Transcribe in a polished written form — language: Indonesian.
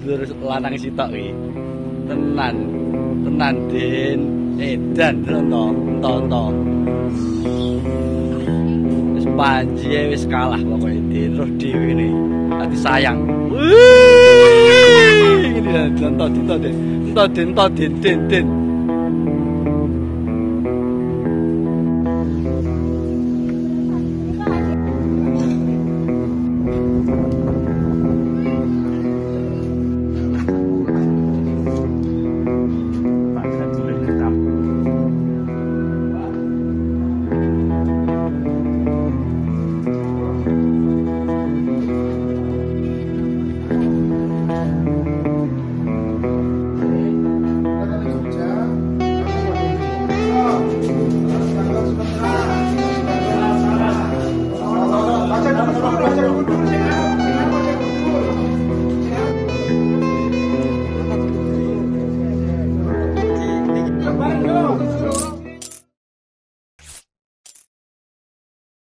terus lanang sitok iki. Tenan. Tenan Den. Edan ento. Wis Panji wis kalah pokoke Den. Terus dhewe ngene. Ati sayang. Wih! Ini ento Den. Ento Den.